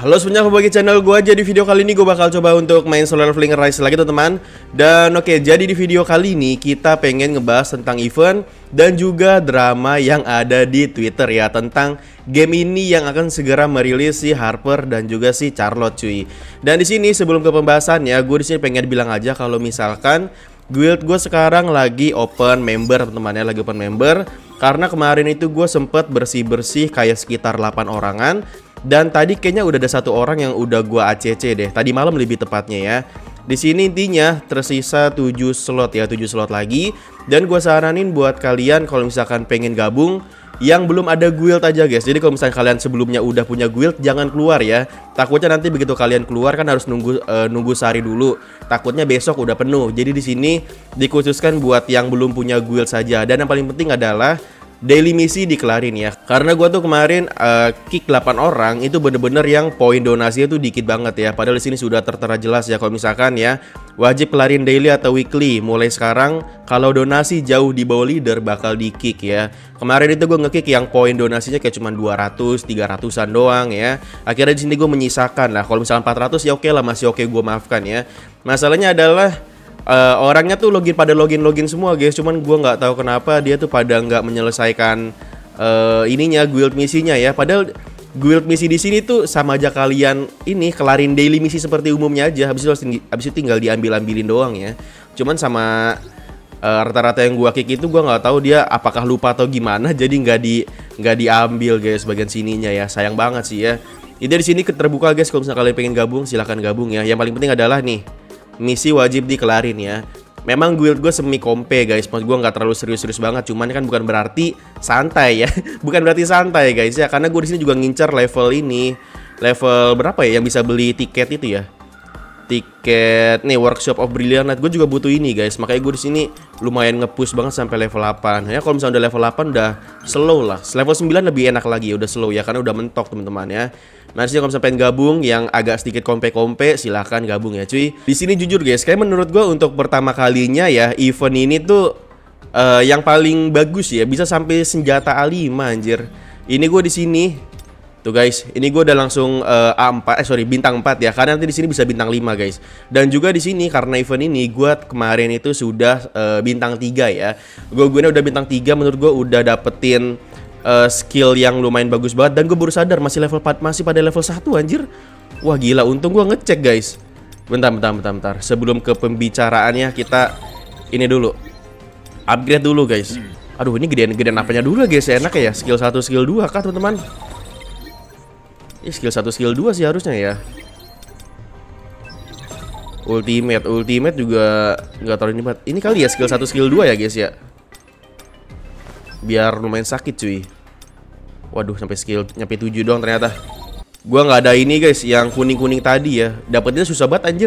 Halo semuanya, kembali ke channel gue. Jadi video kali ini gue bakal coba untuk main Solo Leveling Rise lagi teman-teman. Dan oke, jadi di video kali ini kita pengen ngebahas tentang event dan juga drama yang ada di Twitter ya, tentang game ini yang akan segera merilis si Harper dan juga si Charlotte cuy. Dan di sini sebelum ke pembahasannya, gue di sini pengen bilang aja kalau misalkan guild gue sekarang lagi open member teman-teman ya, lagi open member. Karena kemarin itu gue sempet bersih-bersih kayak sekitar 8 orangan. Dan tadi kayaknya udah ada satu orang yang udah gua ACC deh. Tadi malam lebih tepatnya ya. Di sini intinya tersisa 7 slot ya, 7 slot lagi. Dan gua saranin buat kalian kalau misalkan pengen gabung yang belum ada guild aja guys. Jadi kalau misalkan kalian sebelumnya udah punya guild, jangan keluar ya. Takutnya nanti begitu kalian keluar kan harus nunggu sehari dulu. Takutnya besok udah penuh. Jadi di sini dikhususkan buat yang belum punya guild saja. Dan yang paling penting adalah daily misi dikelarin ya. Karena gua tuh kemarin kick 8 orang itu bener-bener yang poin donasinya tuh dikit banget ya. Padahal di sini sudah tertera jelas ya kalau misalkan ya wajib kelarin daily atau weekly. Mulai sekarang kalau donasi jauh di bawah leader bakal di kick ya. Kemarin itu gue nge-kick yang poin donasinya kayak cuma 200, 300-an doang ya. Akhirnya di sini gue menyisakan lah. Kalau misalkan 400 ya oke lah, masih oke gue maafkan ya. Masalahnya adalah orangnya tuh login semua guys, cuman gua nggak tahu kenapa dia tuh pada nggak menyelesaikan ininya guild misinya ya. Padahal guild misi di sini tuh sama aja kalian ini kelarin daily misi seperti umumnya aja, habis itu tinggal diambilin doang ya. Cuman sama rata-rata yang gua kick itu gua nggak tahu dia apakah lupa atau gimana, jadi nggak diambil guys bagian sininya ya. Sayang banget sih ya. Ide di sini terbuka guys, kalau misalnya kalian pengen gabung silahkan gabung ya. Yang paling penting adalah nih, misi wajib dikelarin ya. Memang guild gue semi kompe guys, maksud gue nggak terlalu serius-serius banget, cuman kan bukan berarti santai ya. Bukan berarti santai guys ya, karena gue di sini juga ngincer level ini. Level berapa ya yang bisa beli tiket itu ya? Tiket nih Workshop of Brilliant Light, gue juga butuh ini guys. Makanya gue di sini lumayan nge-push banget sampai level 8 ya. Kalau misalnya udah level 8 udah slow lah. Level 9 lebih enak lagi ya, udah slow ya, karena udah mentok teman-teman ya. Nah, kalau misalnya pengen gabung yang agak sedikit kompe-kompe, silahkan gabung ya cuy. Di sini jujur guys, kayak menurut gue untuk pertama kalinya ya event ini tuh yang paling bagus ya, bisa sampai senjata A5 anjir. Ini gue di sini tuh guys, ini gue udah langsung bintang 4 ya, karena nanti di sini bisa bintang 5 guys. Dan juga di sini karena event ini gue kemarin itu sudah bintang 3 ya. Gue udah bintang 3, menurut gue udah dapetin skill yang lumayan bagus banget. Dan gue baru sadar masih pada level 1 anjir. Wah gila, untung gue ngecek guys. Bentar. Sebelum ke pembicaraannya kita ini dulu upgrade dulu guys. Aduh, ini gedean apanya dulu guys, enak ya. Skill 1, skill 2 kah teman-teman? Skill 1, skill 2 sih harusnya ya. Ultimate juga nggak terlalu ini banget. Ini kali ya skill 1, skill 2 ya guys ya. Biar lumayan sakit cuy. Waduh, sampai skill nyampe 7 doang ternyata. Gua nggak ada ini guys, yang kuning-kuning tadi ya. Dapetnya susah banget anjir.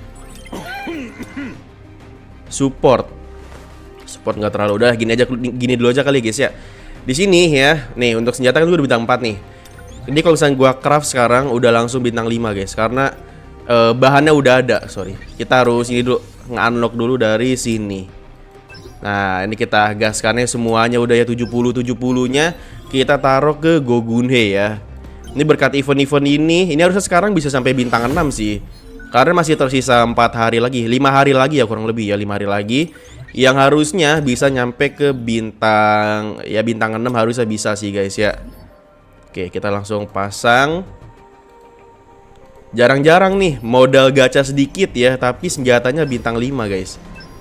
Support nggak terlalu. Udah gini dulu aja kali guys ya. Di sini ya. Nih untuk senjata kan gue udah bintang 4 nih. Ini kalau misalnya gua craft sekarang udah langsung bintang 5 guys, karena bahannya udah ada. Sorry, kita harus ini dulu, nge-unlock dulu dari sini. Nah, ini kita gaskannya semuanya udah ya, 70-70-nya kita taruh ke Gogunhe ya. Ini berkat event-event ini harusnya sekarang bisa sampai bintang 6 sih. Karena masih tersisa 4 hari lagi, 5 hari lagi ya kurang lebih ya, 5 hari lagi. Yang harusnya bisa nyampe ke bintang 6 harusnya bisa sih guys ya. Oke, kita langsung pasang. Jarang-jarang nih modal gacha sedikit ya, tapi senjatanya bintang 5 guys.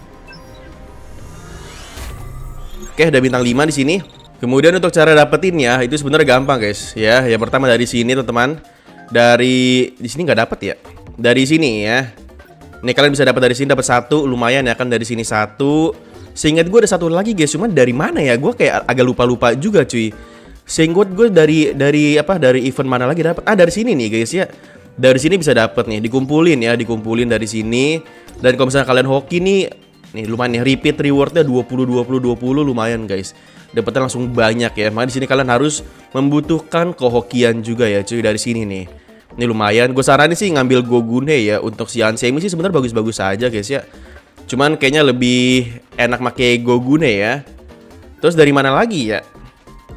Oke, udah bintang 5 di sini. Kemudian untuk cara dapetinnya itu sebenarnya gampang guys ya. Yang pertama dari sini teman-teman. Di sini nggak dapet ya. Dari sini ya. Ini kalian bisa dapat dari sini, dapat 1 lumayan ya kan, dari sini 1. Seingat gue ada 1 lagi guys, cuman dari mana ya? Gue kayak agak lupa juga cuy. Seingat gue dari event mana lagi dapat? Dari sini nih guys ya. Dari sini bisa dapat nih, dikumpulin dari sini. Dan kalau misalnya kalian hoki nih lumayan nih, repeat rewardnya 20 lumayan guys. Dapatnya langsung banyak ya. Makanya di sini kalian harus membutuhkan kehokian juga ya cuy dari sini nih. Ini lumayan. Gue saranin sih ngambil Gogunhe ya. Untuk si Ansemi sih sebenarnya bagus-bagus aja guys ya. Cuman kayaknya lebih enak pakai Gogunhe ya. Terus dari mana lagi ya?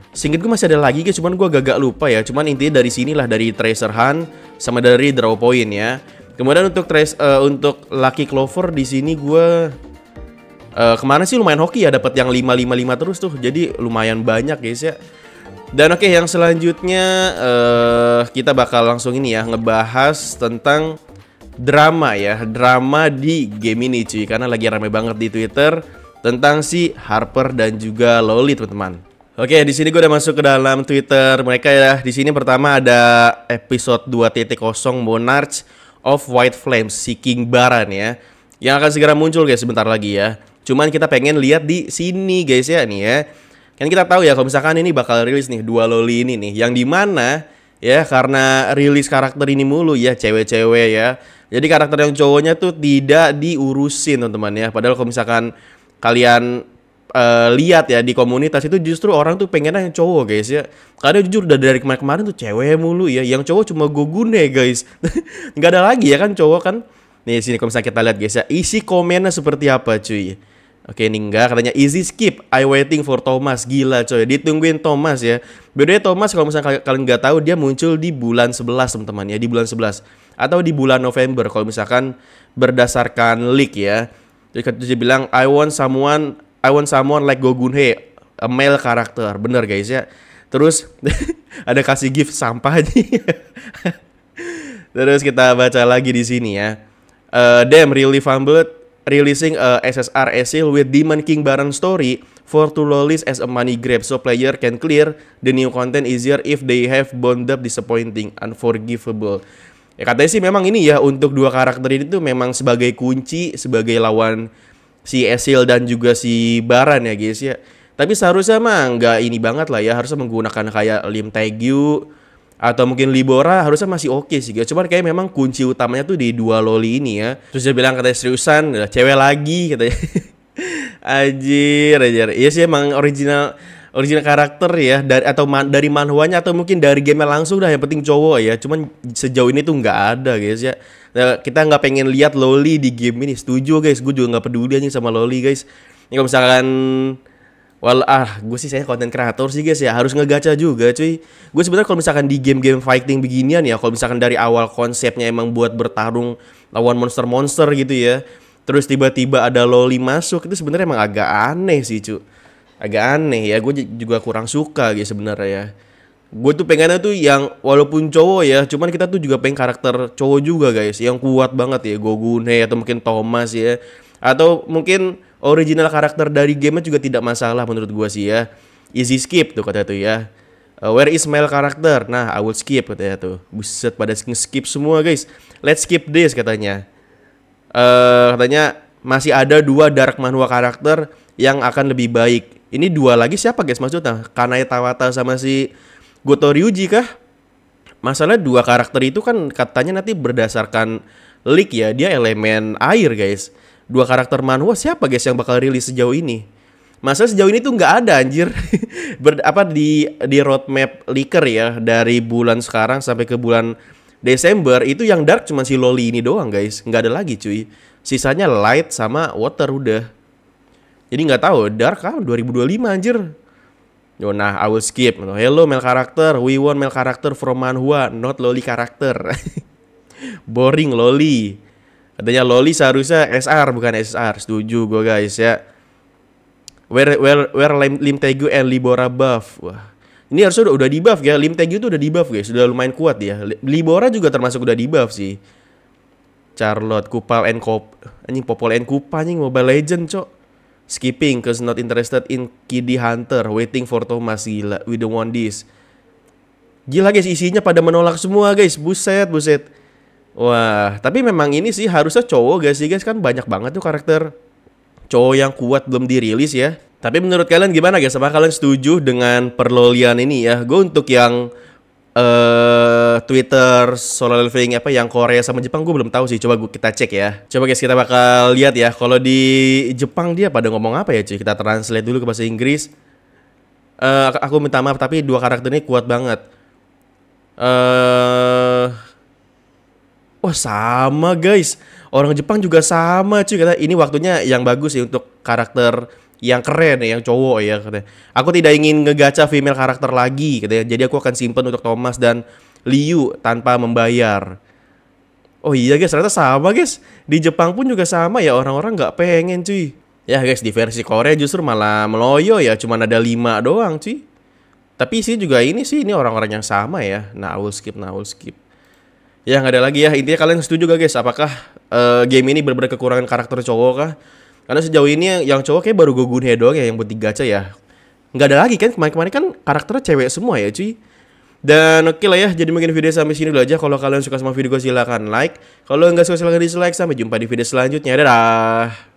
Seinget gue masih ada lagi guys, cuman gue agak lupa ya. Cuman intinya dari sinilah, dari Treasure Hunt sama dari Draw Point ya. Kemudian untuk Lucky Clover di sini gue kemarin sih lumayan hoki ya, dapat yang 555 terus tuh. Jadi lumayan banyak guys ya. Dan oke, yang selanjutnya kita bakal langsung ini ya, ngebahas tentang drama ya. Drama di game ini cuy, karena lagi rame banget di Twitter tentang si Harper dan juga Loli teman-teman. Oke, di sini gue udah masuk ke dalam Twitter mereka ya. Di sini pertama ada episode 2.0 Monarch of White Flames Seeking Baran ya, yang akan segera muncul guys sebentar lagi ya. Cuman kita pengen lihat di sini guys ya, nih ya. Kan kita tahu ya kalau misalkan ini bakal rilis nih dua Loli ini nih, yang dimana ya karena rilis karakter ini mulu ya cewek-cewek ya. Jadi karakter yang cowoknya tuh tidak diurusin teman-teman ya. Padahal kalau misalkan kalian lihat ya di komunitas itu justru orang tuh pengennya yang cowok guys ya. Karena jujur udah dari kemarin-kemarin tuh cewek mulu ya. Yang cowok cuma Gogune guys. Nggak ada lagi ya kan cowok kan. Nih sini kalau misalnya kita lihat guys ya, isi komennya seperti apa cuy. Oke, ini enggak, katanya easy skip, I waiting for Thomas. Gila coy, ditungguin Thomas ya. Bedanya Thomas kalau misalnya kalian nggak tahu, dia muncul di bulan 11 teman-teman ya, di bulan 11 atau di bulan November kalau misalkan berdasarkan leak ya. Jadi dia bilang I want someone like Gogunhe, a male character. Bener guys ya. Terus ada kasih gift sampah aja. Terus kita baca lagi di sini ya. Damn, really fumbled releasing a SSR Asil with Demon King Baron story for two lolis as a money grab, so player can clear the new content easier if they have bound up disappointing, unforgivable. Ya katanya sih memang ini ya untuk dua karakter ini tuh memang sebagai kunci, sebagai lawan si Asil dan juga si Baran ya guys ya. Tapi seharusnya mah nggak ini banget lah ya, harusnya menggunakan kayak Lim Taegyu atau mungkin Libora harusnya masih oke sih guys. Cuman kayak memang kunci utamanya tuh di dua Loli ini ya. Terus dia bilang katanya seriusan, cewek lagi katanya. Anjir. Iya sih emang original karakter ya dari manhwanya atau mungkin dari game langsung dah, yang penting cowok ya. Cuman sejauh ini tuh nggak ada guys ya. Nah, kita nggak pengen lihat Loli di game ini. Setuju guys, gue juga nggak peduli aja sama Loli guys. Ini kalau misalkan gue sih saya konten kreator sih guys ya, harus ngegacha juga cuy. Gue sebenarnya kalau misalkan di game-game fighting beginian ya, kalau misalkan dari awal konsepnya emang buat bertarung lawan monster-monster gitu ya, terus tiba-tiba ada Loli masuk, itu sebenarnya emang agak aneh sih cuy. Agak aneh ya, gue juga kurang suka gitu sebenarnya ya. Gue tuh pengennya tuh yang walaupun cowok ya, cuman kita tuh juga pengen karakter cowok juga guys, yang kuat banget ya, Gogune atau mungkin Thomas ya, atau mungkin original karakter dari game juga tidak masalah menurut gua sih ya. Easy skip tuh katanya tuh ya. Where is male karakter? Nah, I will skip katanya tuh. Buset, pada skip semua guys. Let's skip this katanya. Katanya masih ada dua dark manhwa karakter yang akan lebih baik. Ini dua lagi siapa guys maksudnya? Kanae Tawata sama si Goto Ryuji kah? Masalah dua karakter itu kan katanya nanti berdasarkan leak ya, dia elemen air guys. Dua karakter manhwa siapa guys yang bakal rilis sejauh ini? Masa sejauh ini tuh nggak ada anjir. Di roadmap leaker ya, dari bulan sekarang sampai ke bulan Desember itu yang dark cuma si Loli ini doang guys, nggak ada lagi cuy. Sisanya light sama water udah. Jadi nggak tahu dark kan 2025 anjir. Yo, nah I will skip. Hello male character, we want male character from manhwa, not Loli character. Boring Loli. Katanya Loli seharusnya SR bukan SSR. Setuju gue guys ya. Where Lim Taegyu and Libora buff. Wah, ini harusnya udah di buff ya. Lim Taegyu tuh udah di buff guys, sudah lumayan kuat ya. Libora juga termasuk udah di buff sih. Charlotte, Kupal and anjing Popol and Kupa anjing Mobile Legend cok. Skipping cause not interested in Kiddy Hunter. Waiting for Thomas. Gila, we don't want this. Gila guys, isinya pada menolak semua guys. Buset. Wah, tapi memang ini sih harusnya cowok gak sih guys, kan banyak banget tuh karakter cowok yang kuat belum dirilis ya. Tapi menurut kalian gimana guys? Apa kalian setuju dengan perlolian ini ya? Gue untuk yang Twitter solo leveling apa yang Korea sama Jepang gue belum tahu sih. Coba kita cek ya. Coba guys kita bakal lihat ya. Kalau di Jepang dia pada ngomong apa ya cuy? Kita translate dulu ke bahasa Inggris. Aku minta maaf tapi dua karakter ini kuat banget. Wah sama guys, orang Jepang juga sama cuy. Kata ini waktunya yang bagus sih untuk karakter yang keren ya, yang cowok ya katanya. Aku tidak ingin ngegacha female karakter lagi katanya. Jadi aku akan simpen untuk Thomas dan Liu tanpa membayar. Oh iya guys, ternyata sama guys. Di Jepang pun juga sama ya, orang-orang nggak pengen cuy. Ya guys, di versi Korea justru malah meloyo ya, cuma ada 5 doang cuy. Tapi sih juga ini orang-orang yang sama ya. Nah, I will skip, Ya nggak ada lagi ya. Intinya kalian setuju gak guys? Apakah game ini benar-benar kekurangan karakter cowok kah? Karena sejauh ini yang cowok kayak baru Gogunhe doang ya yang buat digacha ya. Nggak ada lagi kan? Kemarin-kemarin kan karakternya cewek semua ya cuy. Dan oke lah ya. Jadi mungkin video sampai sini dulu aja. Kalau kalian suka sama video gue silahkan like. Kalau nggak suka silahkan dislike. Sampai jumpa di video selanjutnya. Dadah.